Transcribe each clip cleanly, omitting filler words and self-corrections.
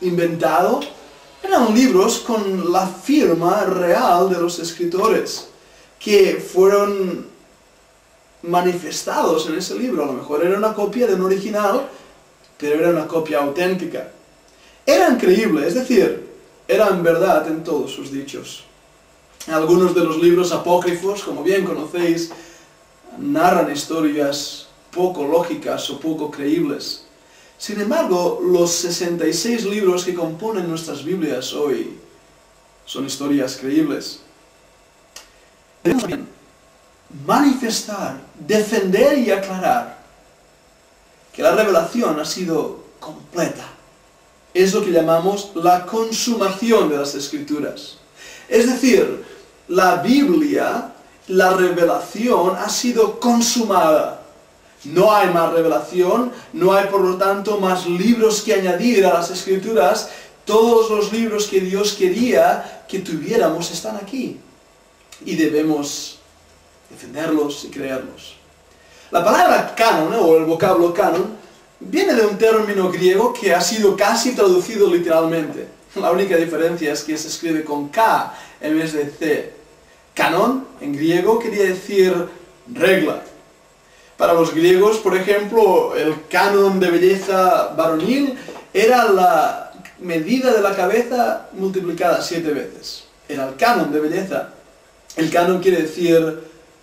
inventado, eran libros con la firma real de los escritores, que fueron manifestados en ese libro. A lo mejor era una copia de un original, pero era una copia auténtica. Eran creíbles, es decir, eran verdad en todos sus dichos. Algunos de los libros apócrifos, como bien conocéis, narran historias poco lógicas o poco creíbles. Sin embargo, los 66 libros que componen nuestras Biblias hoy son historias creíbles. Debemos también manifestar, defender y aclarar que la revelación ha sido completa. Es lo que llamamos la consumación de las Escrituras. Es decir, la Biblia, la revelación ha sido consumada. No hay más revelación, no hay por lo tanto más libros que añadir a las Escrituras. Todos los libros que Dios quería que tuviéramos están aquí. Y debemos defenderlos y creerlos. La palabra canon, o el vocablo canon, viene de un término griego que ha sido casi traducido literalmente. La única diferencia es que se escribe con K en vez de C. Canon, en griego, quería decir regla. Para los griegos, por ejemplo, el canon de belleza varonil era la medida de la cabeza multiplicada 7 veces. Era el canon de belleza. El canon quiere decir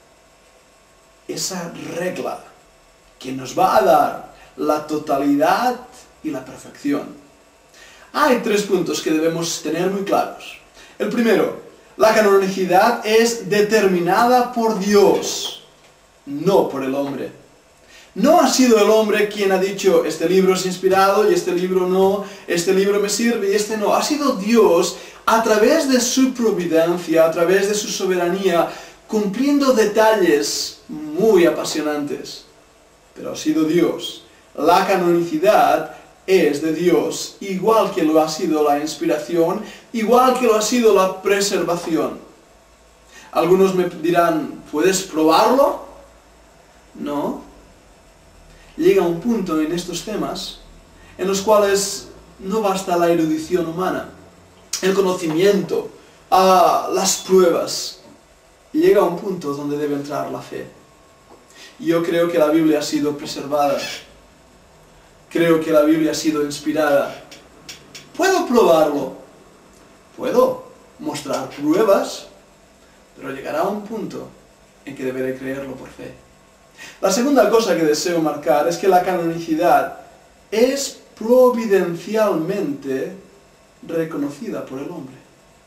esa regla que nos va a dar la totalidad y la perfección. Hay 3 puntos que debemos tener muy claros. El primero, la canonicidad es determinada por Dios, no por el hombre. No ha sido el hombre quien ha dicho, este libro es inspirado y este libro no, este libro me sirve y este no. Ha sido Dios, a través de su providencia, a través de su soberanía, cumpliendo detalles muy apasionantes. Pero ha sido Dios. La canonicidad es de Dios, igual que lo ha sido la inspiración, igual que lo ha sido la preservación. Algunos me dirán, ¿puedes probarlo? No. Llega un punto en estos temas en los cuales no basta la erudición humana, el conocimiento, las pruebas. Llega un punto donde debe entrar la fe. Yo creo que la Biblia ha sido preservada. Creo que la Biblia ha sido inspirada. ¿Puedo probarlo? Puedo mostrar pruebas, pero llegará un punto en que deberé creerlo por fe. La segunda cosa que deseo marcar es que la canonicidad es providencialmente reconocida por el hombre.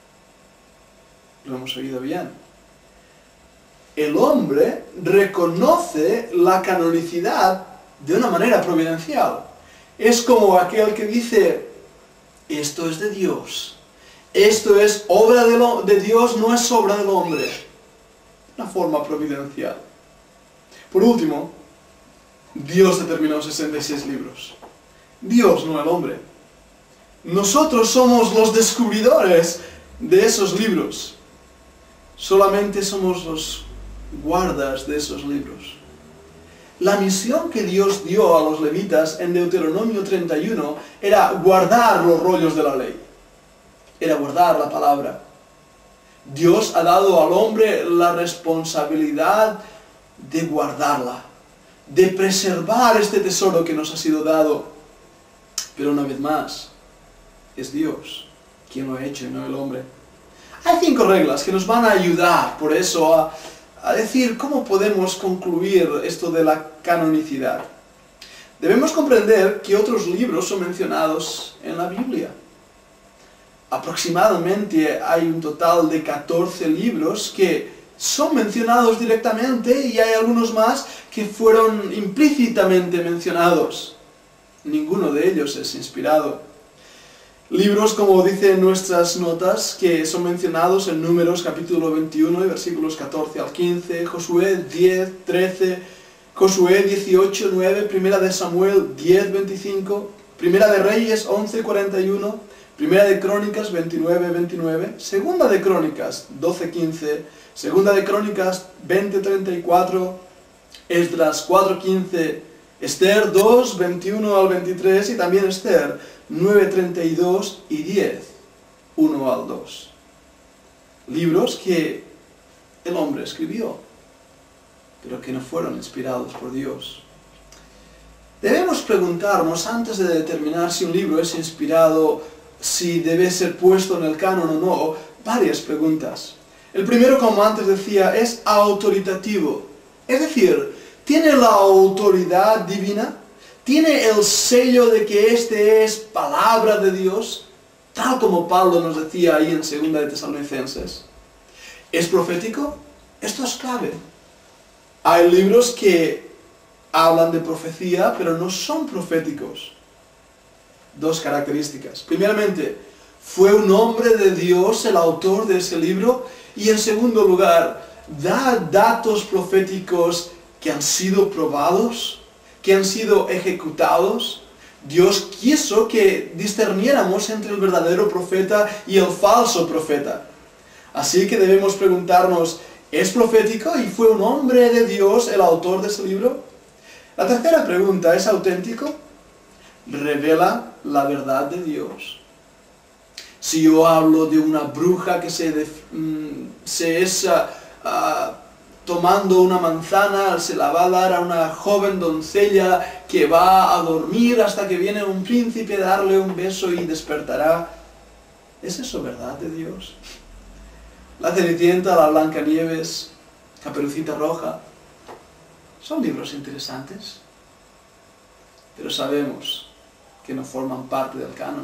Lo hemos oído bien. El hombre reconoce la canonicidad de una manera providencial. Es como aquel que dice, esto es de Dios. Esto es obra de Dios, no es obra del hombre. Una forma providencial. Por último, Dios determinó 66 libros. Dios, no el hombre. Nosotros somos los descubridores de esos libros. Solamente somos los guardas de esos libros. La misión que Dios dio a los levitas en Deuteronomio 31 era guardar los rollos de la ley. Era guardar la palabra. Dios ha dado al hombre la responsabilidad de guardarla, de preservar este tesoro que nos ha sido dado. Pero una vez más, es Dios quien lo ha hecho y no el hombre. Hay 5 reglas que nos van a ayudar, por eso, a decir cómo podemos concluir esto de la canonicidad. Debemos comprender que otros libros son mencionados en la Biblia. Aproximadamente hay un total de 14 libros que son mencionados directamente y hay algunos más que fueron implícitamente mencionados. Ninguno de ellos es inspirado. Libros, como dicen nuestras notas, que son mencionados en Números capítulo 21 y versículos 14 al 15, Josué 10, 13, Josué 18, 9, Primera de Samuel 10, 25, Primera de Reyes 11, 41, Primera de Crónicas 29, 29, Segunda de Crónicas 12, 15, Segunda de Crónicas 20, 34, Esdras 4, 15, Esther 2, 21 al 23 y también Esther 9:32 y 10, 1 al 2. Libros que el hombre escribió, pero que no fueron inspirados por Dios. Debemos preguntarnos, antes de determinar si un libro es inspirado, si debe ser puesto en el canon o no, varias preguntas. El primero, como antes decía, es autoritativo. Es decir, ¿tiene la autoridad divina? ¿Tiene el sello de que este es palabra de Dios? Tal como Pablo nos decía ahí en 2 de Tesalonicenses. ¿Es profético? Esto es clave. Hay libros que hablan de profecía, pero no son proféticos. Dos características. Primeramente, ¿fue un hombre de Dios el autor de ese libro? Y en segundo lugar, ¿da datos proféticos que han sido probados? ¿Que han sido ejecutados? Dios quiso que discerniéramos entre el verdadero profeta y el falso profeta. Así que debemos preguntarnos, ¿es profético y fue un hombre de Dios el autor de ese libro? La tercera pregunta, ¿es auténtico? ¿Revela la verdad de Dios? Si yo hablo de una bruja que tomando una manzana, se la va a dar a una joven doncella que va a dormir hasta que viene un príncipe a darle un beso y despertará. ¿Es eso verdad de Dios? La Cenicienta, la Blancanieves, Caperucita Roja, son libros interesantes, pero sabemos que no forman parte del canon.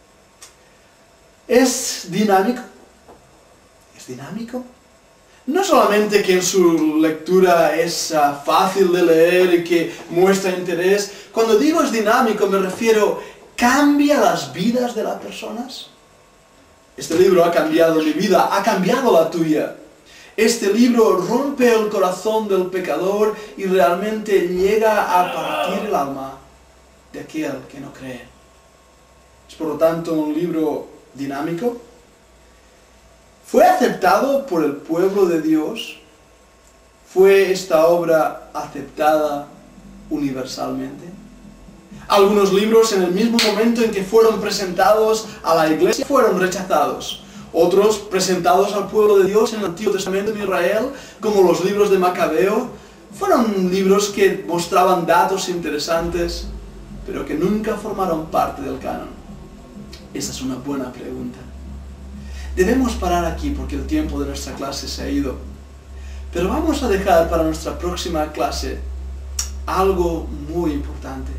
¿Es dinámico? ¿Es dinámico? No solamente que en su lectura es fácil de leer y que muestra interés. Cuando digo es dinámico me refiero, ¿cambia las vidas de las personas? Este libro ha cambiado mi vida, ha cambiado la tuya. Este libro rompe el corazón del pecador y realmente llega a partir el alma de aquel que no cree. Es por lo tanto un libro dinámico. ¿Fue aceptado por el pueblo de Dios? ¿Fue esta obra aceptada universalmente? Algunos libros en el mismo momento en que fueron presentados a la iglesia fueron rechazados. Otros presentados al pueblo de Dios en el Antiguo Testamento en Israel, como los libros de Macabeo, fueron libros que mostraban datos interesantes, pero que nunca formaron parte del canon. Esa es una buena pregunta. Debemos parar aquí porque el tiempo de nuestra clase se ha ido. Pero vamos a dejar para nuestra próxima clase algo muy importante.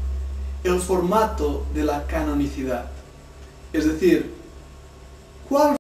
El formato de la canonicidad. Es decir, ¿cuál